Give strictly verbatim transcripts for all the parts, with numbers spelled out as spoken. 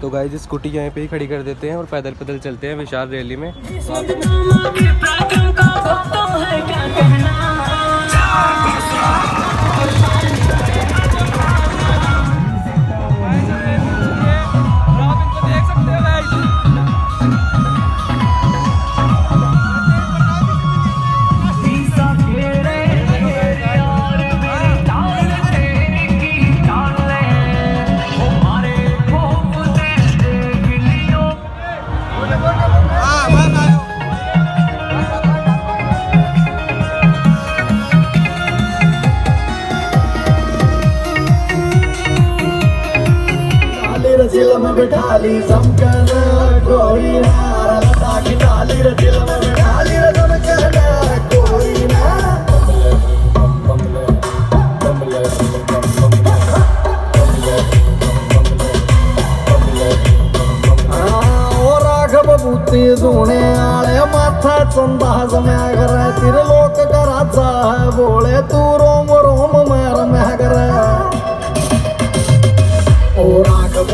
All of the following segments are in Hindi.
तो गाइस स्कूटी यहाँ पे ही खड़ी कर देते हैं और पैदल पैदल चलते हैं विशाल रैली में। दिल में बिठाली समकन कोई ना रता की डाली रे दिल में बिठाली रे समकन कोई ना और राघव बूती सोने आले माथा चंदा समय करे तेरे लोक कराचा है बोले तू रोम रोम मेर में करे और राघव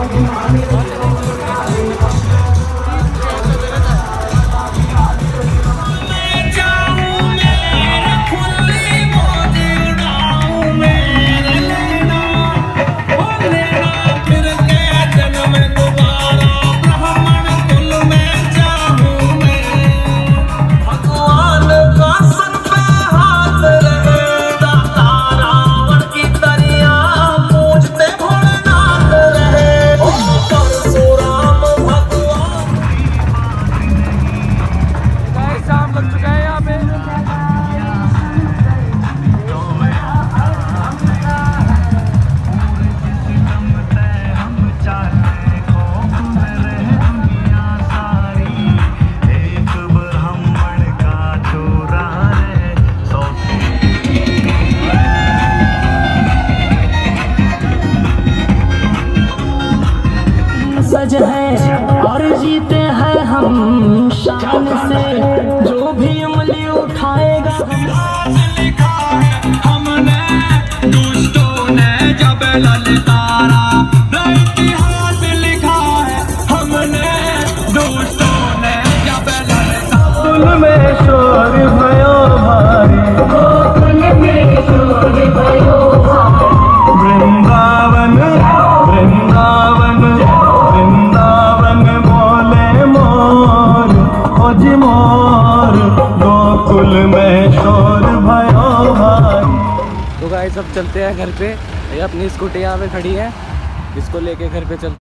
सज है और जीते हैं हम शान से जो भी उंगली उठाएगा लिखा है हमने दोस्तों ने जब ललकारा इतिहास लिखा है हमने दोस्तों ने जब ललकारा दिल में शोर भयो भारी दिल में शोर भयो भारी वृंदावन वृंदावन तो गाइस सब चलते हैं घर पे। ये अपनी स्कूटी यहाँ पे खड़ी है, इसको लेके घर पे चल